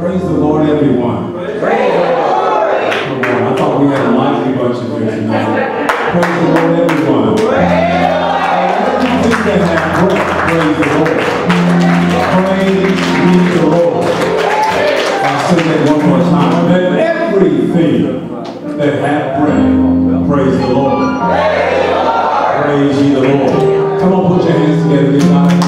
Praise the Lord, everyone. Praise the Lord. I thought we had a lively bunch of here tonight. Praise the Lord, everyone. Praise the Lord. Praise the Lord. I'll say that one more time. Let everything that hath breath praise the Lord. Praise ye the Lord. Come on, put your hands together. Give God a hand.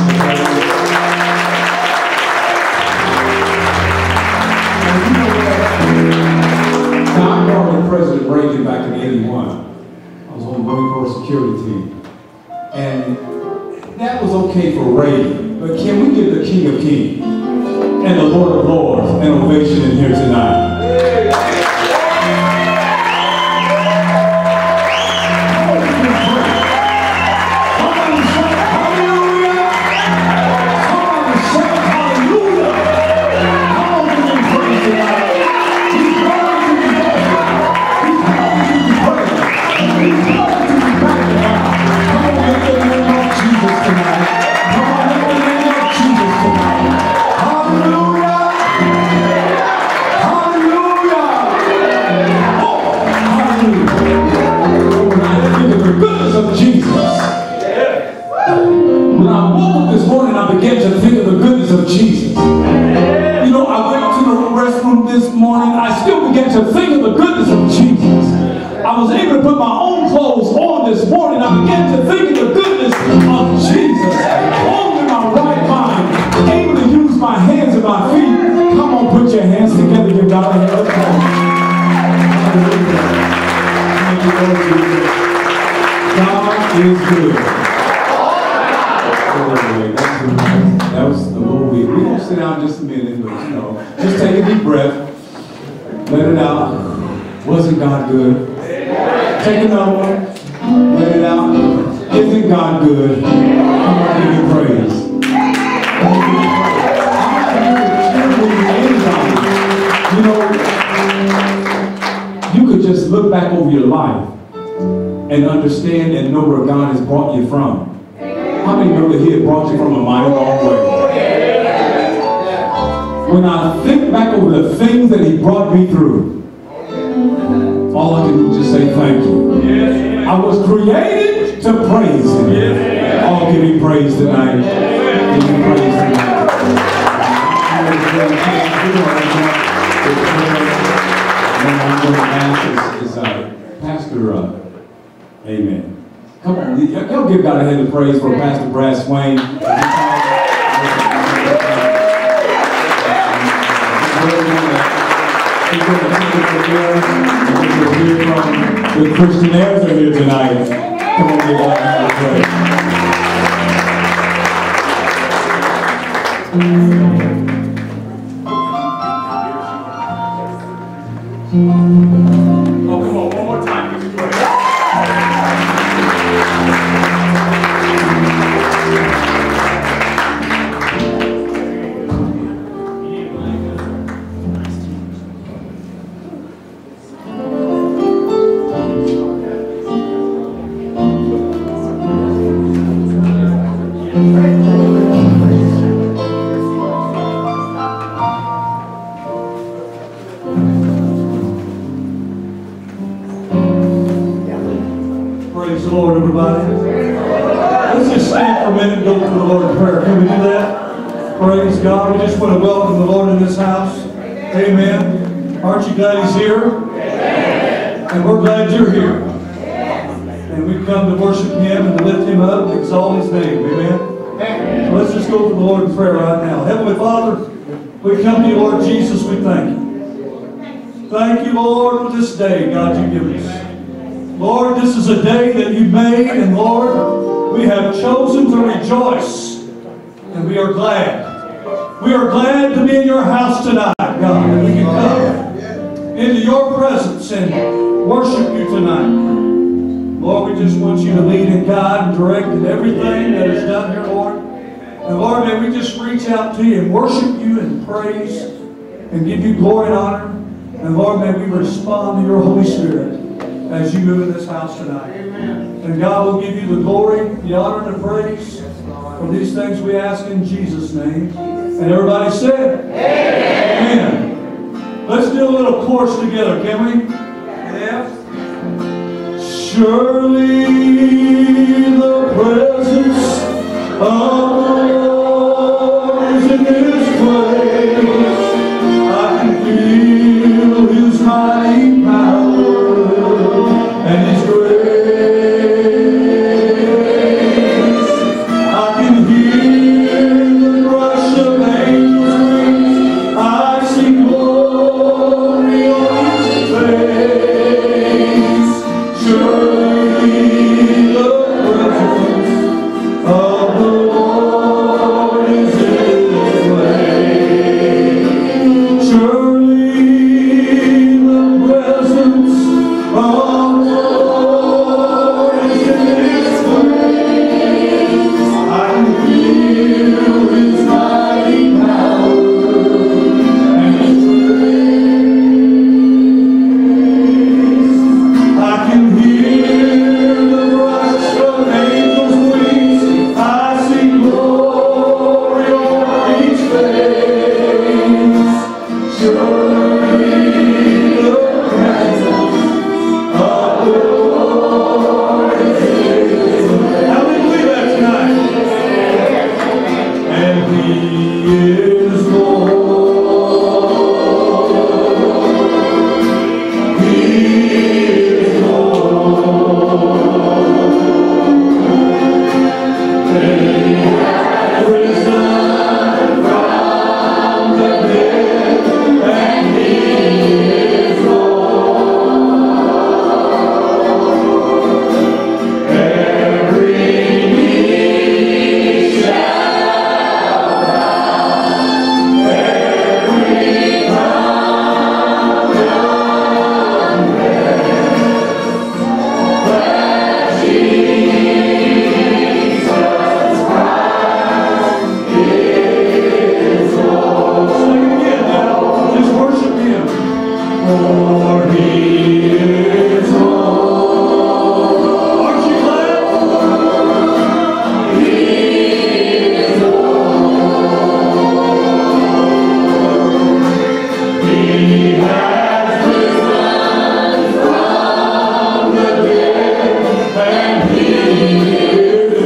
Now, I brought in President Reagan back in '81. I was on the Marine Corps security team. And that was okay for Reagan. But can we give the King of Kings and the Lord of Lords an ovation in here tonight? Wasn't God good? Take another one. Let it out. Isn't God good? Come on, give him praise. You know, you could just look back over your life and understand and know where God has brought you from. How many know that he had brought you from a mighty long way? When I think back over the things that he brought me through, all I can do is just say thank you. Yes. I was created to praise him. Yes. Oh, give me praise tonight. Give me praise tonight. And I'm going to ask is Pastor, amen. Come on, y'all give God a hand of praise for Pastor Brad Swain. The Christianaires are here tonight. Come on, give God a hand of praise. Oh, come on, one more time. Give me praise. Praise the Lord, everybody. Let's just stand for a minute and go to the Lord in prayer. Can we do that? Praise God. We just want to welcome the Lord in this house. Amen. Aren't you glad he's here? Amen. And we're glad you're here. And we've come to worship him and to lift him up and exalt his name. Amen. So let's just go to the Lord in prayer right now. Heavenly Father, we come to you, Lord Jesus. We thank you. Thank you, Lord, for this day, God, you give us. Lord, this is a day that you made, and Lord, we have chosen to rejoice, and we are glad. We are glad to be in your house tonight, God, and we can come into your presence and worship you tonight. Lord, we just want you to lead and guide and direct in everything that is done here, Lord. And Lord, may we just reach out to you and worship you and praise and give you glory and honor. And Lord, may we respond to your Holy Spirit as you move in this house tonight. Amen. And God will give you the glory, the honor, and the praise for these things we ask in Jesus' name. And everybody said, Amen. Amen. Let's do a little chorus together, can we? Yeah. Surely the presence of the Lord is in this place. I can feel His mighty power and His grace. I can hear the rush of angels' wings. I see glory on His face. Surely the presence of the Lord is in this place. Surely the presence of the Lord is in this place. I can feel His mighty power and His grace. I can hear the rush of angels' wings. I see glory on each face. Surely the presence of the Lord is in this place. How many believe that tonight? And He is Lord. He is Lord. And He has risen from the dead, and He is Lord. Every knee shall bow, every tongue confess that Jesus Christ is Lord. Sing it again now. Just worship Him. For He is Lord. Aren't you glad? He is Lord. He has risen from the dead, and He is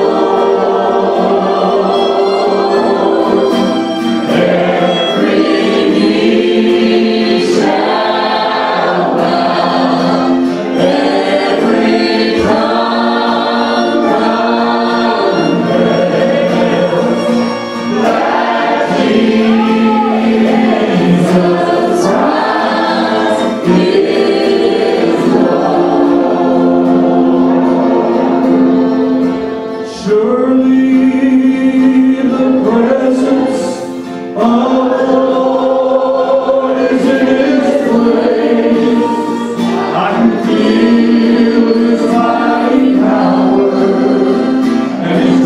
Lord. Every knee shall bow, every tongue confess that Jesus Christ is Lord. Surely the presence of the Lord is in His place. I can feel His mighty power and His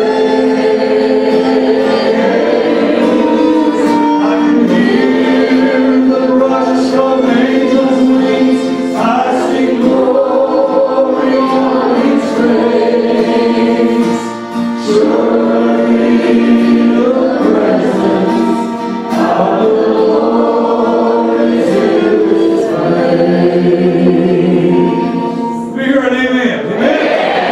grace. I can hear the rush of angels' wings. I see glory on His face. Surely the presence of the Lord is in this place. We hear an amen. Amen.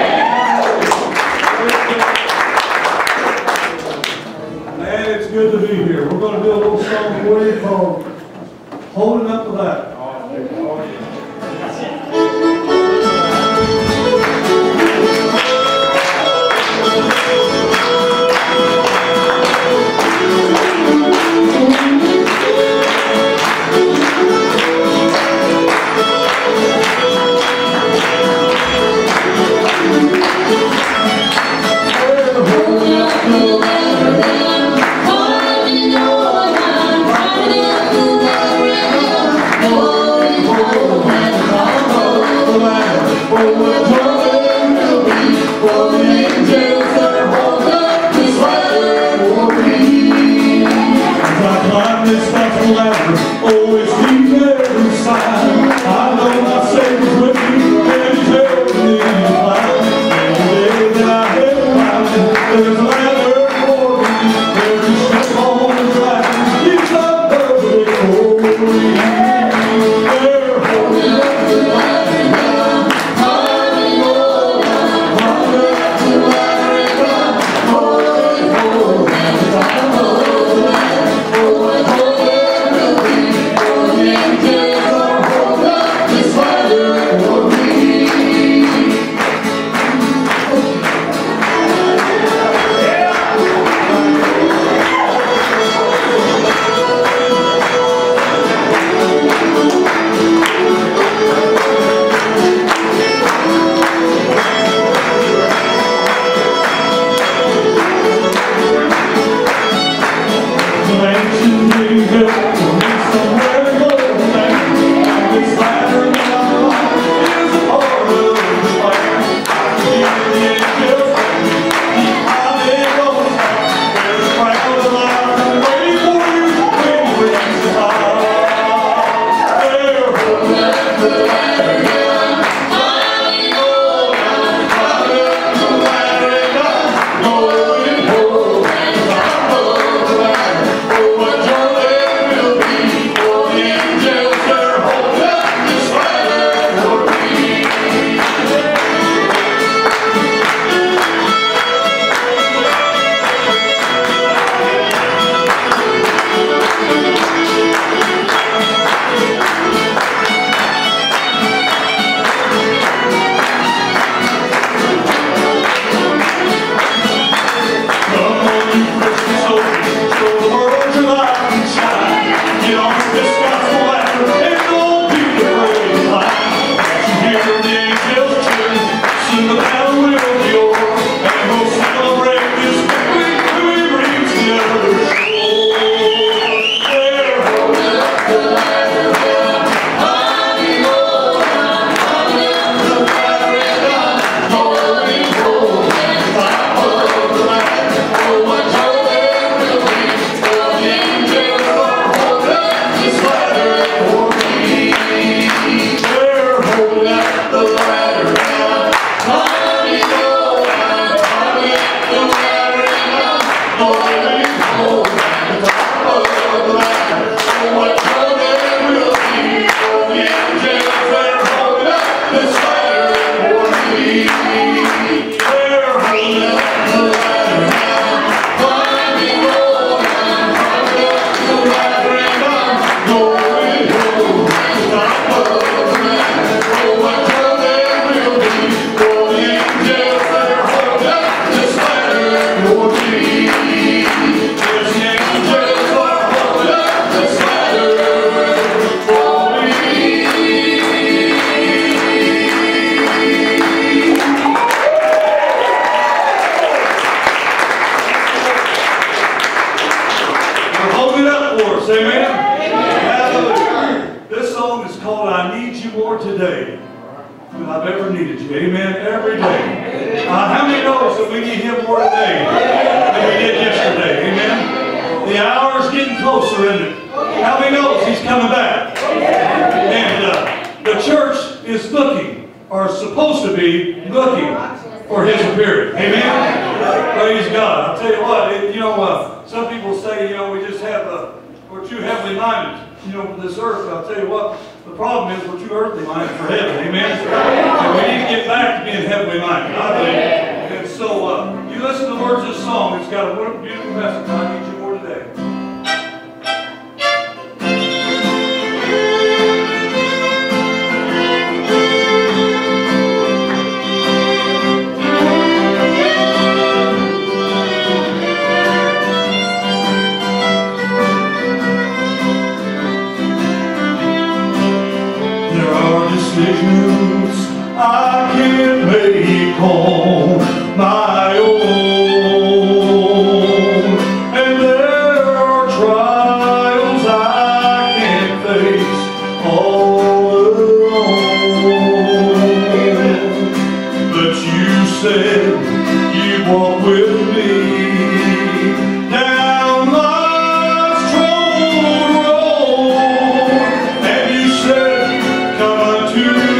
Man, it's good to be here. We're going to do a little song for you called Holding Up to That. Oh Lord today than I've ever needed you. Amen. Every day. How many knows that we need Him more today than we did yesterday? Amen. The hour is getting closer, isn't it? How many knows He's coming back? And the church is looking, or supposed to be looking, for His appearing. Amen. Praise God. I'll tell you what. Some people say, we just have we're too heavenly minded. For this earth. I'll tell you what. The problem is we're too earthly minded for heaven. Amen. And we need to get back to being heavenly minded. I believe. And so you listen to the words of this song. It's got a beautiful message. I need you more today. Decisions I can't make on my own, and there are trials I can't face all alone. But you said you'd walk with me down life's troubled road, and you said, come unto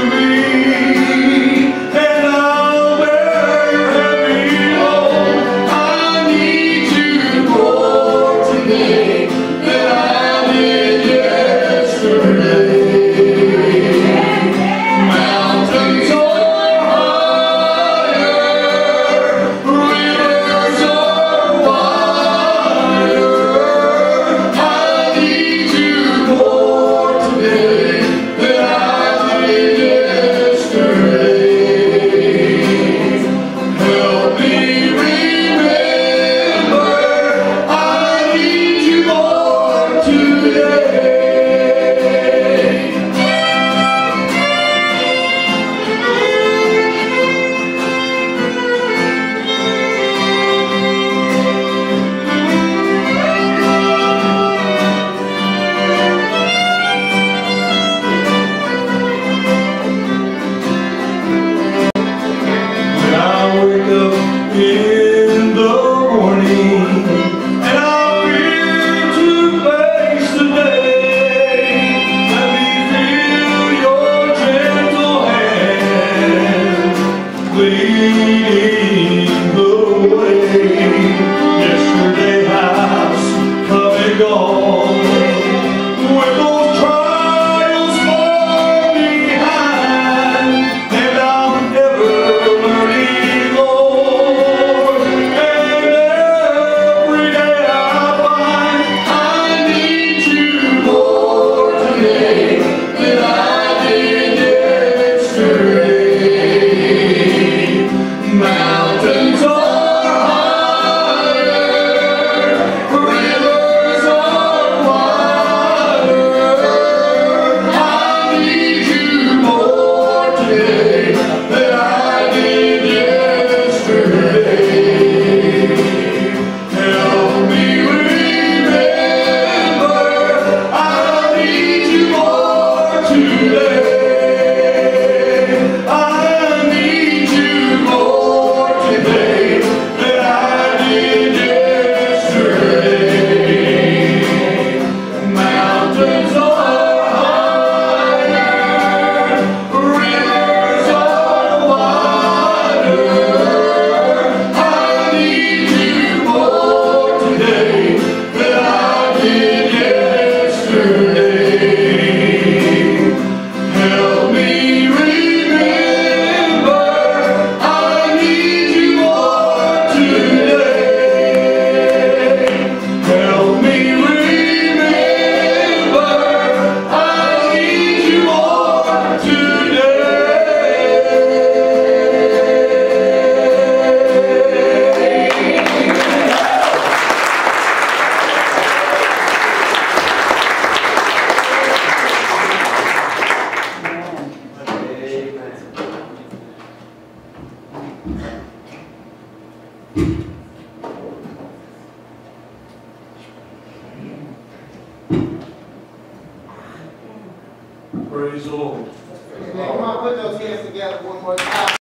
Praise the Lord. Come on, put those hands together one more time.